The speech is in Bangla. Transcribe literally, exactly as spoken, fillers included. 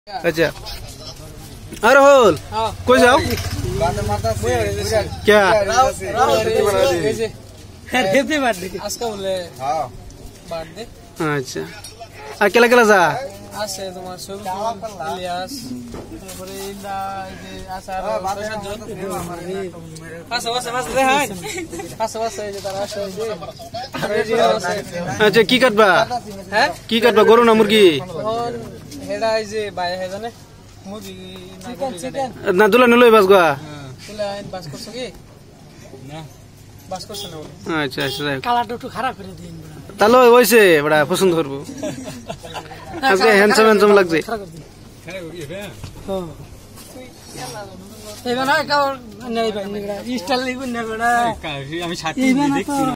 अच्छा अरे होल कोई जाओ क्या अच्छा अकेला अकेला जा আছে তোমার সবুজ ইলিয়াস তারপরে ইন্দা এই যে আসার প্রশাসন পাঁচ পাঁচ পাঁচ দেখাই পাঁচ পাঁচ এই যে তারা আসে এই যে अच्छा की काटबा হ্যাঁ की काटबा गरु ना मुर्गी এখন হেডা এই যে বাইরে হে জানে মুরগি চিকেন চিকেন ना दुला नलई बास गवा তুলা বাস করছ কি না বাস করছ না अच्छा अच्छा কালারটা একটু খারাপ করে দিন তাহলে হইছে বড় পছন্দ করব আজকে হ্যান্ডসাম হ্যান্ডসাম লাগছে হ্যাঁ এই বানা কাও নাই ভাই স্টাইল লিখুন না বড় আমি সাথে দেখছি